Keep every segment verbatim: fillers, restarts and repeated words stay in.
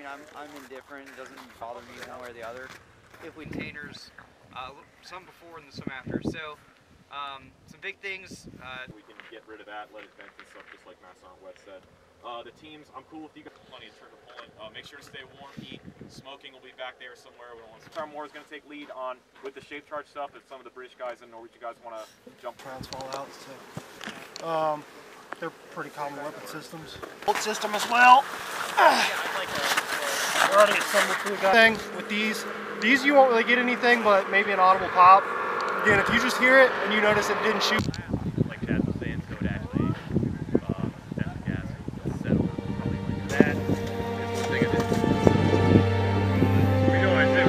I'm, I'm indifferent. It doesn't bother me one way or the other. If we containers, uh, some before and some after. So, um, some big things. Uh, we can get rid of that, let it vent and stuff, just like Master Wet said. Uh, the teams, I'm cool with you guys. Plenty of trigger pulling. Uh, make sure to stay warm, eat. Smoking will be back there somewhere. We don't want to. Tom Moore is going to take lead on with the shape charge stuff. If some of the British guys and Norwegian guys want to jump. Trans fallouts too. Um, they're pretty common weapon systems. Bolt system as well. Already assembled to the guy. Thing with these, these you won't really get anything, but maybe an audible pop. Again, if you just hear it and you notice it didn't shoot. Like Chad was saying, so it actually uh, that gas settle probably like that. It's the thing of it. We know what I say.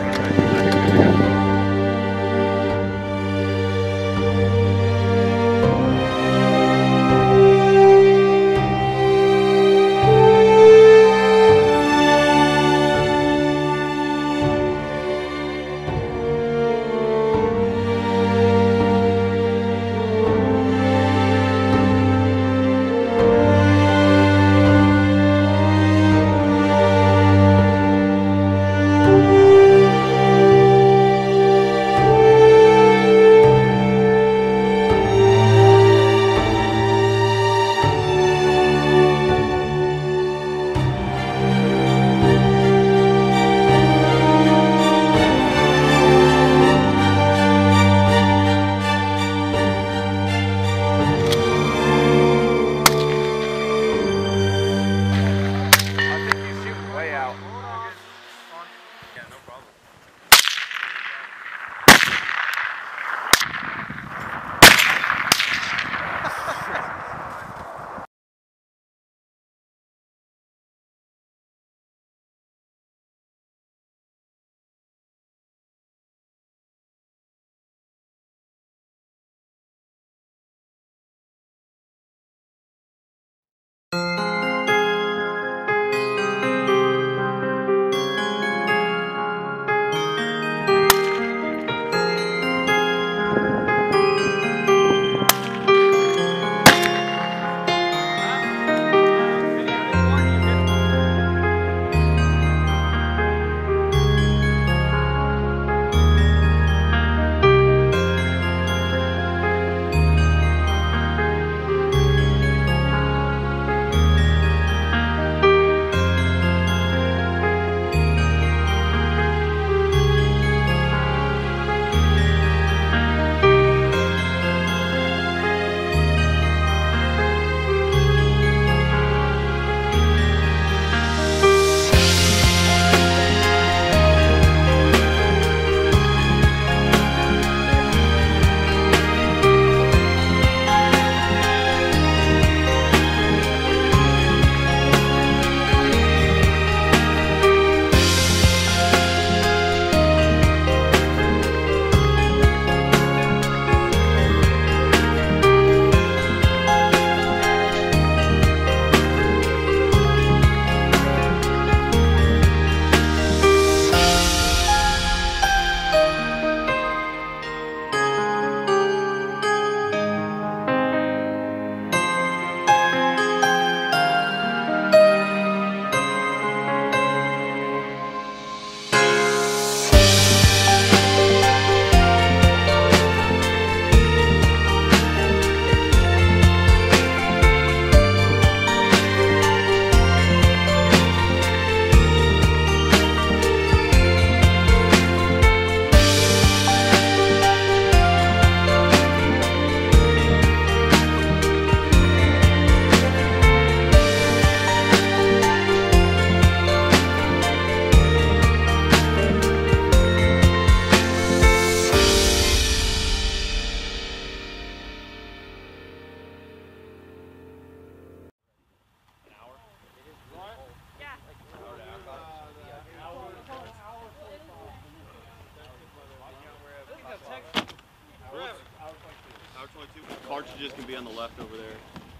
Cartridges can be on the left over there.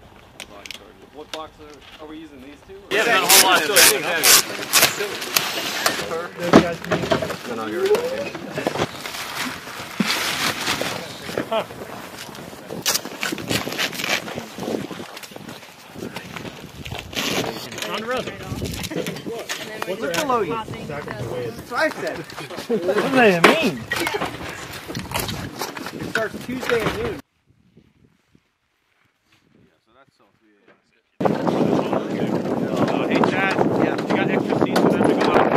Box charges. What box are, are we using? These two? Yeah, not a whole lot in there. Those guys can use No, no, you're right. on the road. What's below you? That's what I said. What does that mean? It starts Tuesday at noon. Uh, hey Chad, yeah, you got extra seats for them to go out?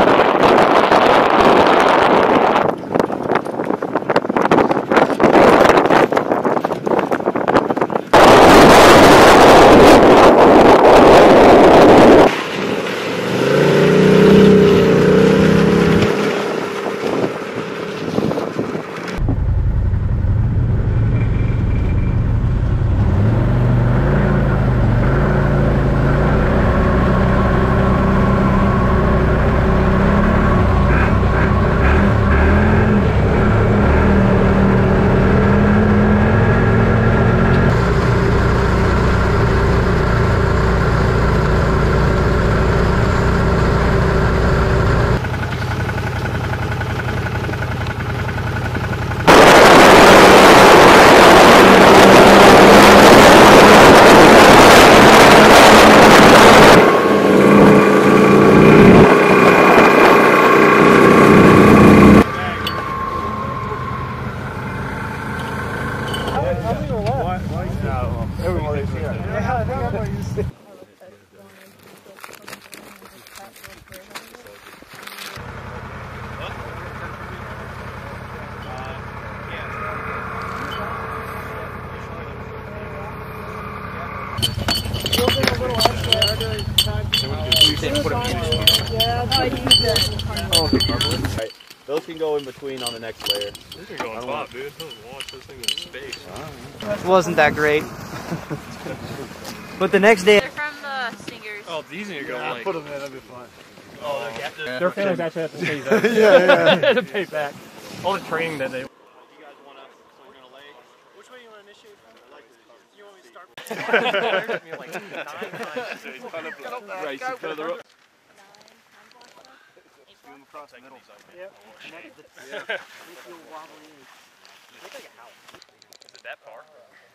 Right. Those can go in between on the next layer. These are going pop, dude. Those launch this thing in space. It wasn't that great. But the next day. They're from the Stingers. Oh, these need to go Yeah, like. put them in, that'd be fun. Oh, they have to. Their families actually have to pay that. Yeah, yeah. They have to pay back. All the training that they. You guys want to, so we're going to lay. Which way do you want to initiate from? I like this. You want me to start? like nine times. So he's kind of like racing further up. Across the middle. Yep. Is it that far?